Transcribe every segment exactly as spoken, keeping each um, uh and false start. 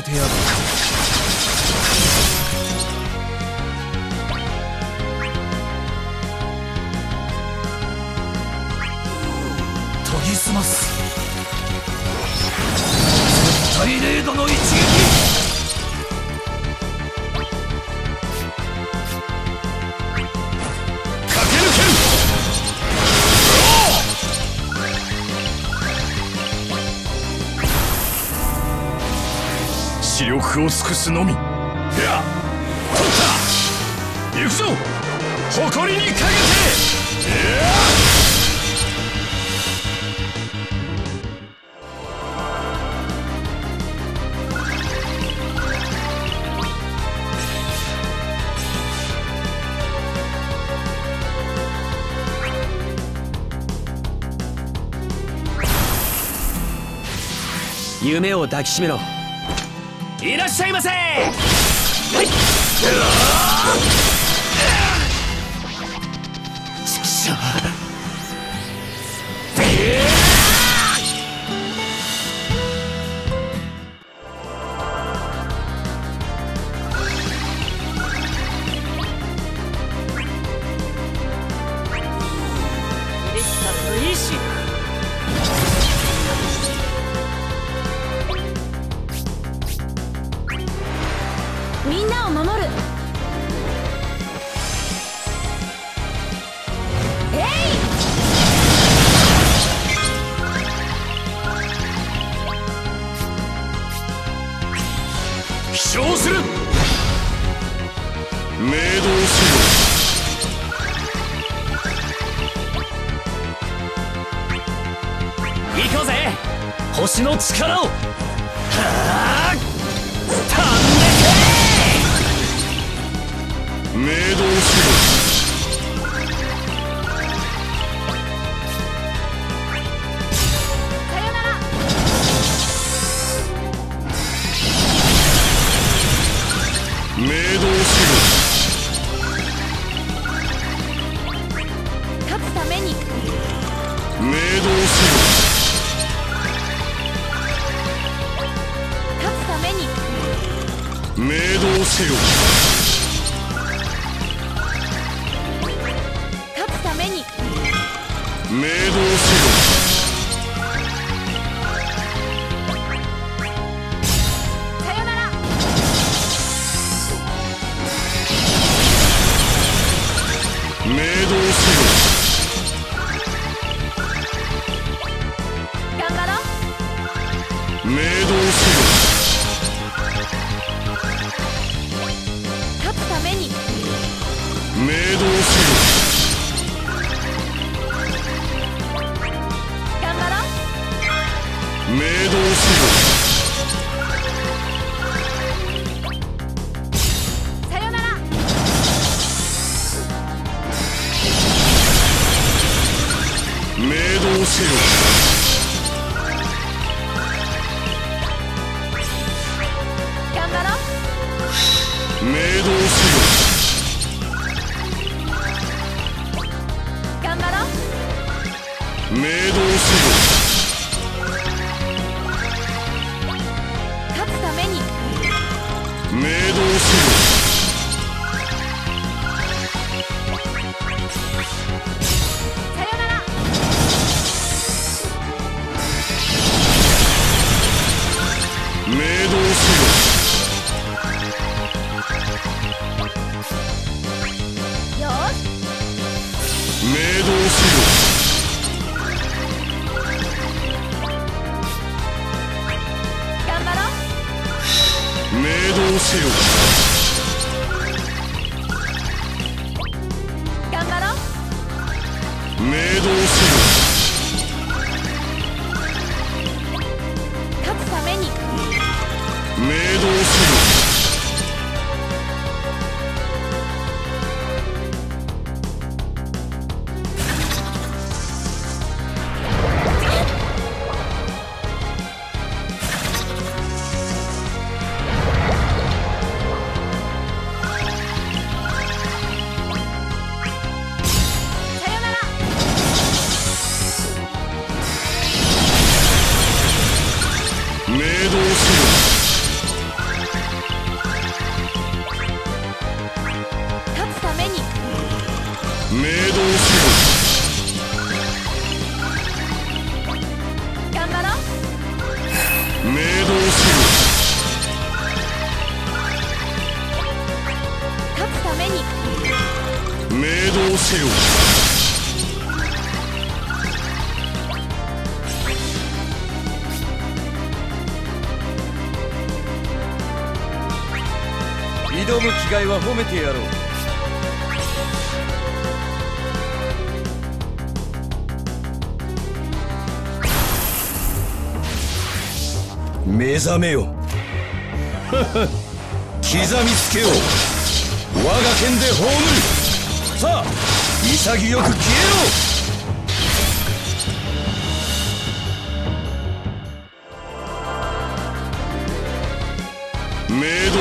てやる。研ぎ澄ます。絶対零度の一撃。 視力を尽くすのみ。いや、取った。行くぞ、誇りにかけて。いや、 夢を抱きしめろ。いらっしゃいませ。はい。ちくしょう。 みんなを守る。えい！ 飛翔する。明動しろ。行こうぜ、星の力を。はあ、飛んで明動しろ。 さよなら。 明動しろ。 勝つために。 明動しろ。 勝つために。 明動しろ。明動しろ。 さよなら。 明動しろ。 頑張ろう。 明動しろ。 勝つために。 明動しろ。明動しろ。 さよなら。 明動しろ。 頑張ろう。 明動しろ。 頑張ろう。 明動しろ。明動しろ。 さよなら。 明動しろ。 よーし。 明動しろ。 頑張ろう。 明動しろ。 頑張ろう。 明動しろ。 勝つために。 明動しろ。 さよなら。 明動せよ。 頑張ろう。 明動せよ。 勝つために。 明動せよ。 挑む気概は褒めてやろう。 目覚めよ。刻みつけよう。我が剣で葬る。さあ潔く消えろ。 明動せよ。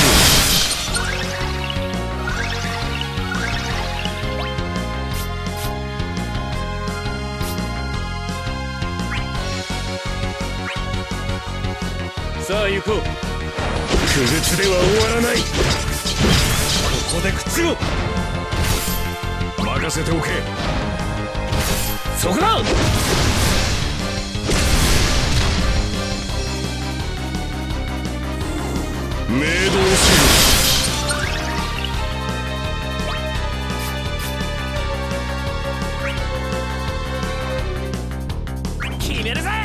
さあ行こう。 区別では終わらない。 ここで口を。 任せておけ。 そこだ。 明動せよ。 決めるぜ。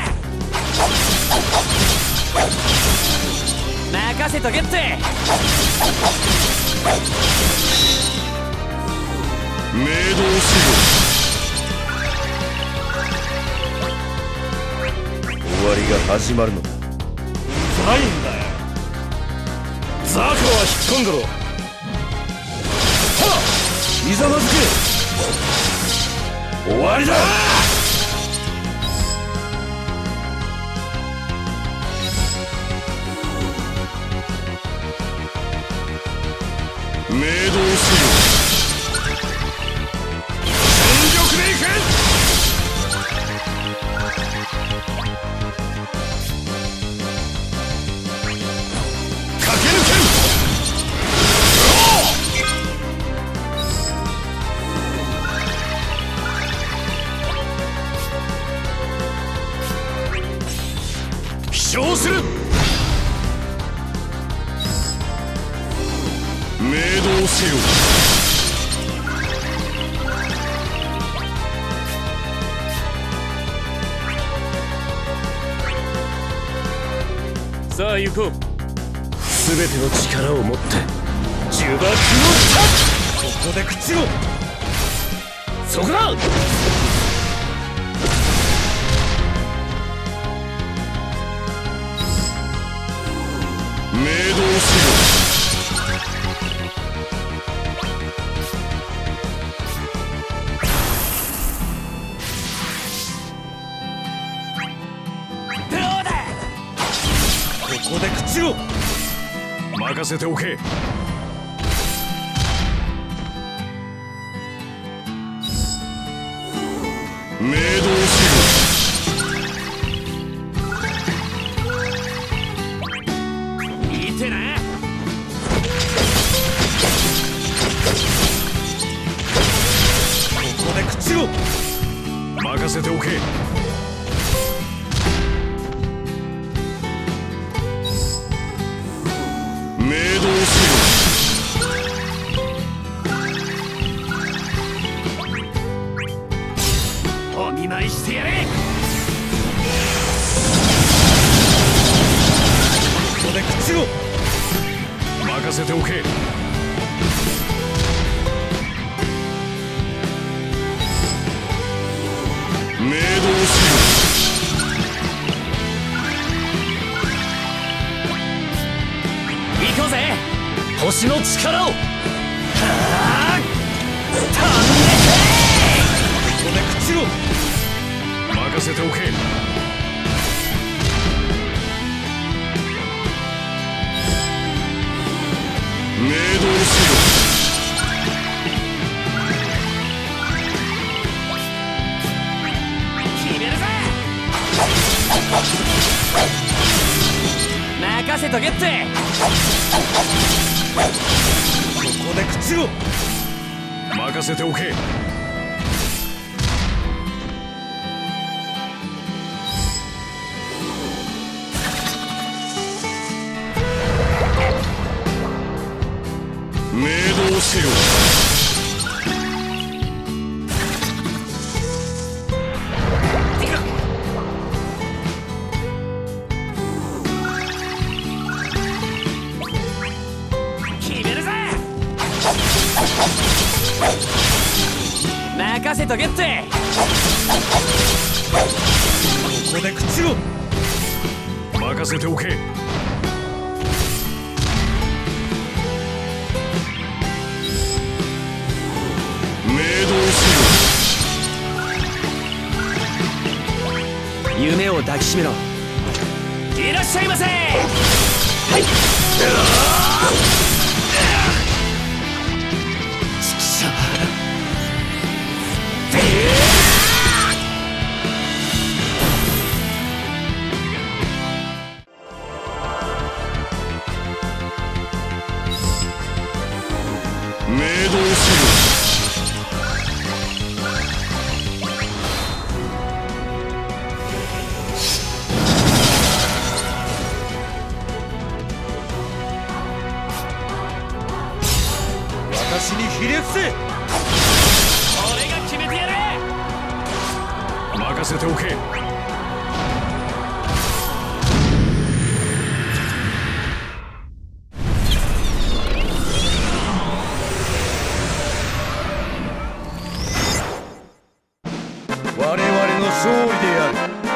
任せとけって。 明動せよ。 終わりが始まるのだ。 ないんだよ。ザクは引っ込んだろ。はっ、 ひざまずけ。終わりだ。 明動せよ。全力でいけ。駆け抜ける。飛翔する。明動せよ。 さあ行こう。 すべての力を持って呪縛のタッチ。ここで口を。そこだ。 明動せよ。 ここで口を。 任せておけ。明動せよ。 見てな。 ここで口を。 任せておけ。明動せよ。 お見舞いしてやれ。 ここで口を。 任せておけ。明動せよ。 行こうぜ。 星の力を。はあ。飛んでけ。ここで口を。 任せておけ。明動せよ。 決めるぜ。任せとけって。 ここで口を。 任任せておけ。明動せよ。 決めるぜ。任せとけって。 ここで口を。 任せておけ。明動せよ。 夢を抱きしめろ。いらっしゃいませ。はい。ちくしょう。 明動せよ。 私にひれ伏せ。 俺が決めてやる。 任せておけ。 我々の勝利である。